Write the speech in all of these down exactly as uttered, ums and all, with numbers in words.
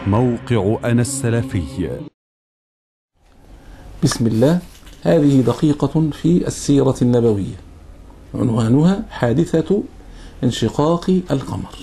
موقع أنا السلفي. بسم الله. هذه دقيقة في السيرة النبوية، عنوانها حادثة انشقاق القمر.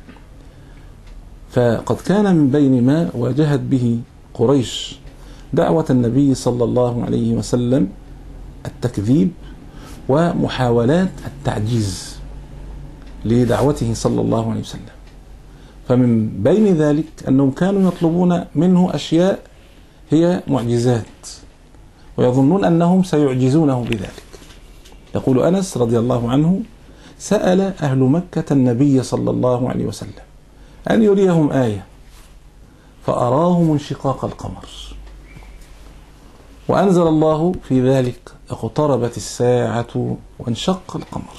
فقد كان من بين ما واجهت به قريش دعوة النبي صلى الله عليه وسلم التكذيب ومحاولات التعجيز لدعوته صلى الله عليه وسلم. فمن بين ذلك أنهم كانوا يطلبون منه أشياء هي معجزات، ويظنون أنهم سيعجزونه بذلك. يقول أنس رضي الله عنه: سأل أهل مكة النبي صلى الله عليه وسلم أن يريهم آية فأراهم انشقاق القمر، وأنزل الله في ذلك: اقتربت الساعة وانشق القمر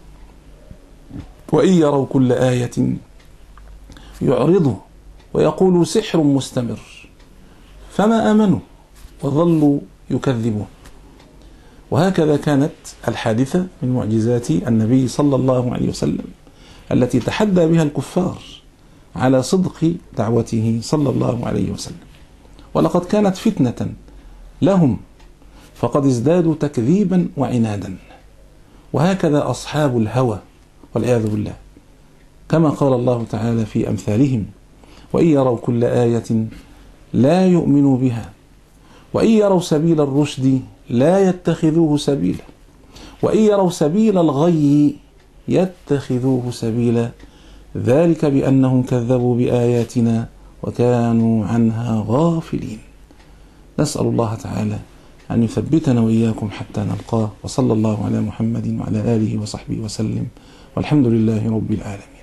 وإن يروا كل آية يعرضوا ويقولوا سحر مستمر، فما آمنوا وظلوا يكذبون. وهكذا كانت الحادثة من معجزات النبي صلى الله عليه وسلم التي تحدى بها الكفار على صدق دعوته صلى الله عليه وسلم. ولقد كانت فتنة لهم فقد ازدادوا تكذيبا وعنادا. وهكذا أصحاب الهوى والعياذ بالله، كما قال الله تعالى في أمثالهم: وإن يروا كل آية لا يؤمنوا بها وإن يروا سبيل الرشد لا يتخذوه سبيلا وإن يروا سبيل الغي يتخذوه سبيلا ذلك بأنهم كذبوا بآياتنا وكانوا عنها غافلين. نسأل الله تعالى أن يثبتنا وإياكم حتى نلقاه، وصلى الله على محمد وعلى آله وصحبه وسلم، والحمد لله رب العالمين.